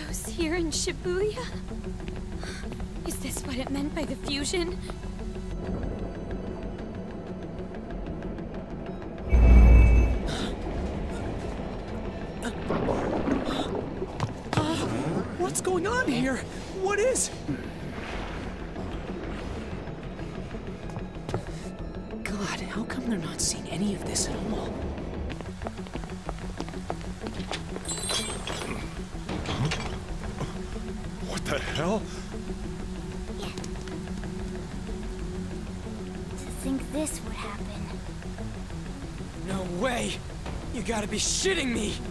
Shadows here in Shibuya? Is this what it meant by the fusion? What's going on here? What is... God, how come they're not seeing any of this at all? What the hell? To think this would happen. No way! You gotta be shitting me!